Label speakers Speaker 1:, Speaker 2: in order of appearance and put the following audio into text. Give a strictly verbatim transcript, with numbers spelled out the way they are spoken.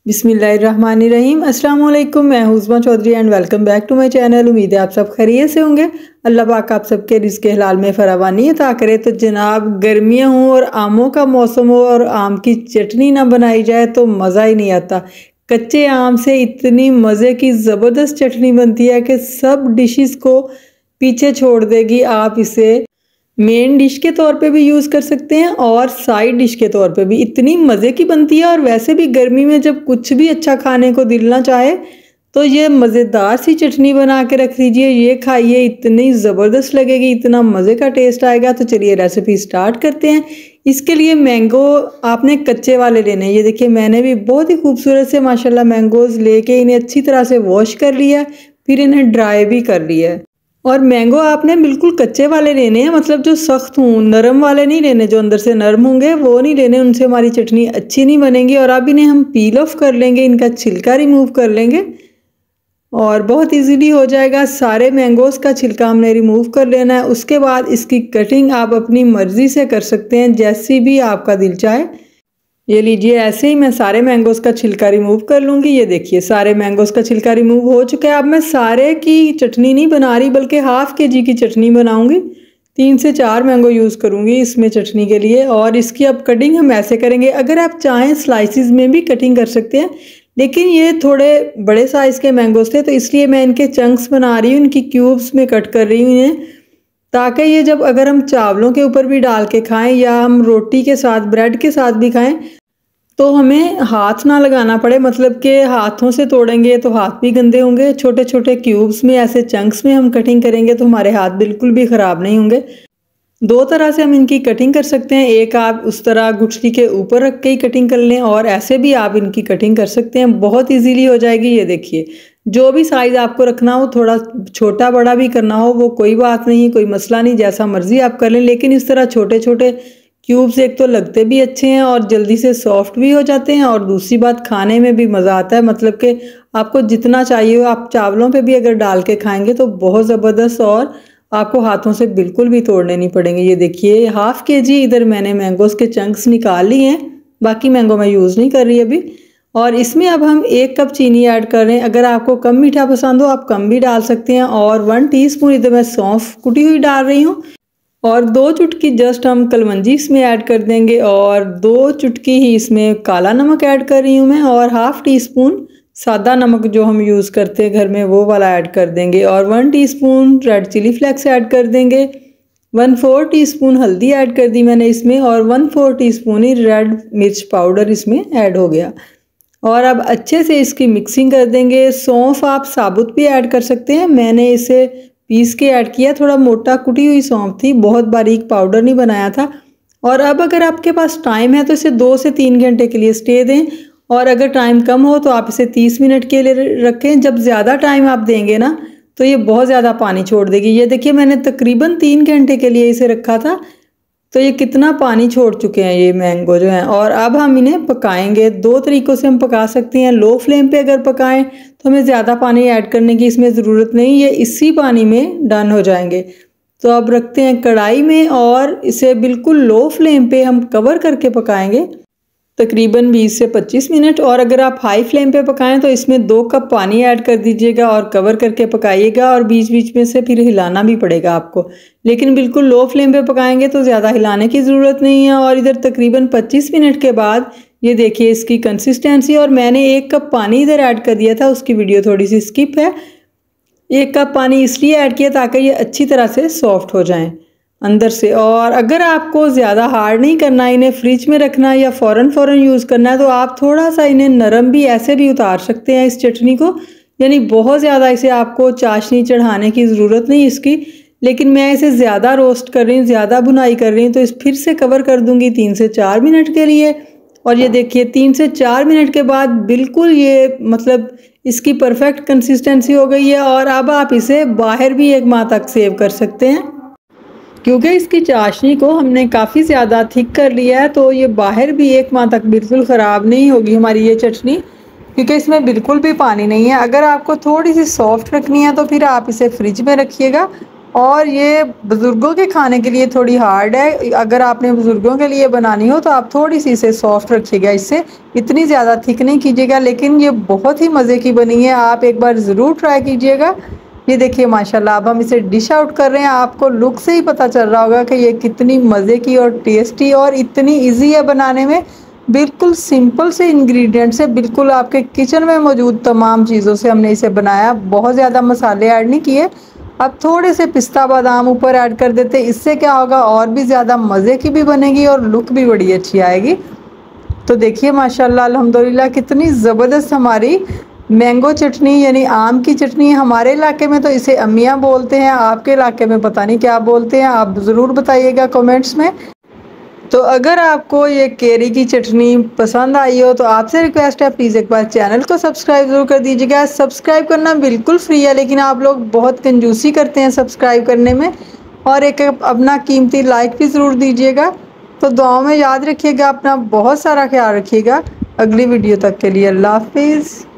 Speaker 1: बिस्मिल्लाहिर्रहमानिर्रहीम। अस्सलाम वालेकुम। मैं हूं Usma Chaudhary and welcome back to my channel. उम्मीद है आप सब खैरियत से होंगे। अल्लाह पाक आप सबके रिज़्क़ हलाल में फरावानी अता करे। तो जनाब, गर्मियां हों और आमों का मौसम हो और आम की चटनी ना बनाई जाए तो मज़ा ही नहीं आता। कच्चे आम से इतनी मज़े की ज़बरदस्त चटनी बनती है कि सब डिशेस को पीछे छोड़ देगी। आप इसे मेन डिश के तौर पे भी यूज़ कर सकते हैं और साइड डिश के तौर पे भी इतनी मज़े की बनती है। और वैसे भी गर्मी में जब कुछ भी अच्छा खाने को दिल ना चाहे तो ये मज़ेदार सी चटनी बना के रख दीजिए, ये खाइए, इतनी ज़बरदस्त लगेगी, इतना मज़े का टेस्ट आएगा। तो चलिए रेसिपी स्टार्ट करते हैं। इसके लिए मैंगो आपने कच्चे वाले लेने हैं। ये देखिए, मैंने भी बहुत ही खूबसूरत से माशाल्लाह मैंगोज़ लेके इन्हें अच्छी तरह से वॉश कर लिया, फिर इन्हें ड्राई भी कर लिया है। और मैंगो आपने बिल्कुल कच्चे वाले लेने हैं, मतलब जो सख्त हों, नरम वाले नहीं लेने, जो अंदर से नरम होंगे वो नहीं लेने, उनसे हमारी चटनी अच्छी नहीं बनेगी। और अब इन्हें हम पील ऑफ कर लेंगे, इनका छिलका रिमूव कर लेंगे और बहुत इजीली हो जाएगा। सारे मैंगोज़ का छिलका हमने रिमूव कर लेना है। उसके बाद इसकी कटिंग आप अपनी मर्ज़ी से कर सकते हैं, जैसी भी आपका दिल चाहे। ये लीजिए, ऐसे ही मैं सारे मैंगोज़ का छिलका रिमूव कर लूँगी। ये देखिए, सारे मैंगोज़ का छिलका रिमूव हो चुका है। अब मैं सारे की चटनी नहीं बना रही, बल्कि हाफ़ के जी की चटनी बनाऊँगी। तीन से चार मैंगो यूज़ करूँगी इसमें चटनी के लिए। और इसकी अब कटिंग हम ऐसे करेंगे, अगर आप चाहें स्लाइसिस में भी कटिंग कर सकते हैं, लेकिन ये थोड़े बड़े साइज़ के मैंगोज़ थे तो इसलिए मैं इनके चंक्स बना रही हूँ, इनकी क्यूब्स में कट कर रही हूँ इन्हें, ताकि ये जब अगर हम चावलों के ऊपर भी डाल के खाएं या हम रोटी के साथ, ब्रेड के साथ भी खाएं तो हमें हाथ ना लगाना पड़े। मतलब कि हाथों से तोड़ेंगे तो हाथ भी गंदे होंगे। छोटे छोटे क्यूब्स में, ऐसे चंक्स में हम कटिंग करेंगे तो हमारे हाथ बिल्कुल भी ख़राब नहीं होंगे। दो तरह से हम इनकी कटिंग कर सकते हैं। एक, आप उस तरह गुठली के ऊपर रख के ही कटिंग कर लें, और ऐसे भी आप इनकी कटिंग कर सकते हैं, बहुत इजीली हो जाएगी। ये देखिए, जो भी साइज़ आपको रखना हो, थोड़ा छोटा बड़ा भी करना हो, वो कोई बात नहीं, कोई मसला नहीं, जैसा मर्ज़ी आप कर लें। लेकिन इस तरह छोटे छोटे क्यूब्स एक तो लगते भी अच्छे हैं और जल्दी से सॉफ्ट भी हो जाते हैं, और दूसरी बात, खाने में भी मज़ा आता है। मतलब कि आपको जितना चाहिए हो, आप चावलों पे भी अगर डाल के खाएंगे तो बहुत ज़बरदस्त, और आपको हाथों से बिल्कुल भी तोड़ने नहीं पड़ेंगे। ये देखिए, हाफ़ के जी इधर मैंने मैंगोज़ के चंक्स निकाल लिए हैं, बाकी मैंगो मैं यूज़ नहीं कर रही अभी। और इसमें अब हम एक कप चीनी ऐड कर रहे हैं। अगर आपको कम मीठा पसंद हो आप कम भी डाल सकते हैं। और वन टीस्पून इधर मैं सौंफ कुटी हुई डाल रही हूँ, और दो चुटकी जस्ट हम कलवंजी इसमें ऐड कर देंगे, और दो चुटकी ही इसमें काला नमक ऐड कर रही हूँ मैं, और हाफ़ टी स्पून सादा नमक जो हम यूज़ करते हैं घर में वो वाला ऐड कर देंगे, और one teaspoon red chilli flakes add कर देंगे। वन फोर टीस्पून हल्दी ऐड कर दी मैंने इसमें, और वन फोर टीस्पून ही रेड मिर्च पाउडर इसमें ऐड हो गया। और अब अच्छे से इसकी मिक्सिंग कर देंगे। सौंफ आप साबुत भी ऐड कर सकते हैं, मैंने इसे पीस के ऐड किया, थोड़ा मोटा कुटी हुई सौंफ थी, बहुत बारीक पाउडर नहीं बनाया था। और अब अगर आपके पास टाइम है तो इसे दो से तीन घंटे के लिए स्टे दें, और अगर टाइम कम हो तो आप इसे तीस मिनट के लिए रखें। जब ज़्यादा टाइम आप देंगे ना तो ये बहुत ज़्यादा पानी छोड़ देगी। ये देखिए, मैंने तकरीबन तीन घंटे के लिए इसे रखा था, तो ये कितना पानी छोड़ चुके हैं ये मैंगो जो हैं। और अब हम इन्हें पकाएंगे। दो तरीक़ों से हम पका सकते हैं। लो फ्लेम पे अगर पकाएं तो हमें ज़्यादा पानी ऐड करने की इसमें ज़रूरत नहीं, ये इसी पानी में डन हो जाएंगे। तो अब रखते हैं कढ़ाई में, और इसे बिल्कुल लो फ्लेम पे हम कवर करके पकाएंगे तकरीबन बीस से पच्चीस मिनट। और अगर आप हाई फ्लेम पे पकाएं तो इसमें दो कप पानी ऐड कर दीजिएगा और कवर करके पकाइएगा, और बीच बीच में से फिर हिलाना भी पड़ेगा आपको। लेकिन बिल्कुल लो फ्लेम पे पकाएंगे तो ज़्यादा हिलाने की ज़रूरत नहीं है। और इधर तकरीबन पच्चीस मिनट के बाद ये देखिए इसकी कंसिस्टेंसी, और मैंने एक कप पानी इधर ऐड कर दिया था, उसकी वीडियो थोड़ी सी स्किप है। एक कप पानी इसलिए ऐड किया ताकि ये अच्छी तरह से सॉफ्ट हो जाएं अंदर से। और अगर आपको ज़्यादा हार्ड नहीं करना, इन्हें फ्रिज में रखना या फ़ौरन फ़ौरन यूज़ करना है, तो आप थोड़ा सा इन्हें नरम भी ऐसे भी उतार सकते हैं इस चटनी को। यानी बहुत ज़्यादा इसे आपको चाशनी चढ़ाने की ज़रूरत नहीं इसकी। लेकिन मैं इसे ज़्यादा रोस्ट कर रही हूँ, ज़्यादा भुनाई कर रही हूँ, तो इस फिर से कवर कर दूँगी तीन से चार मिनट के लिए। और ये देखिए, तीन से चार मिनट के बाद बिल्कुल ये मतलब इसकी परफेक्ट कंसिस्टेंसी हो गई है। और अब आप इसे बाहर भी एक माह तक सेव कर सकते हैं, क्योंकि इसकी चाशनी को हमने काफ़ी ज़्यादा थिक कर लिया है, तो ये बाहर भी एक माह तक बिल्कुल ख़राब नहीं होगी हमारी ये चटनी, क्योंकि इसमें बिल्कुल भी पानी नहीं है। अगर आपको थोड़ी सी सॉफ्ट रखनी है तो फिर आप इसे फ्रिज में रखिएगा, और ये बुज़ुर्गों के खाने के लिए थोड़ी हार्ड है। अगर आपने बुज़ुर्गों के लिए बनानी हो तो आप थोड़ी सी इसे सॉफ्ट रखिएगा, इससे इतनी ज़्यादा थिक नहीं कीजिएगा। लेकिन ये बहुत ही मज़े की बनी है, आप एक बार ज़रूर ट्राई कीजिएगा। ये देखिए माशाल्लाह, अब हम इसे डिश आउट कर रहे हैं। आपको लुक से ही पता चल रहा होगा कि ये कितनी मज़े की और टेस्टी और इतनी ईजी है बनाने में। बिल्कुल सिंपल से इंग्रेडिएंट से, बिल्कुल आपके किचन में मौजूद तमाम चीज़ों से हमने इसे बनाया। बहुत ज़्यादा मसाले ऐड नहीं किए। अब थोड़े से पिस्ता बादाम ऊपर ऐड कर देते, इससे क्या होगा और भी ज़्यादा मज़े की भी बनेगी और लुक भी बड़ी अच्छी आएगी। तो देखिए माशाल्लाह अल्हम्दुलिल्लाह कितनी ज़बरदस्त हमारी मैंगो चटनी यानी आम की चटनी। हमारे इलाके में तो इसे अम्मियाँ बोलते हैं, आपके इलाके में पता नहीं क्या बोलते हैं, आप ज़रूर बताइएगा कमेंट्स में। तो अगर आपको ये केरी की चटनी पसंद आई हो तो आपसे रिक्वेस्ट है प्लीज़ एक बार चैनल को सब्सक्राइब ज़रूर कर दीजिएगा। सब्सक्राइब करना बिल्कुल फ्री है, लेकिन आप लोग बहुत कंजूसी करते हैं सब्सक्राइब करने में। और एक अपना कीमती लाइक भी ज़रूर दीजिएगा। तो दुआओं में याद रखिएगा, अपना बहुत सारा ख्याल रखिएगा। अगली वीडियो तक के लिए अल्लाह हाफिज़।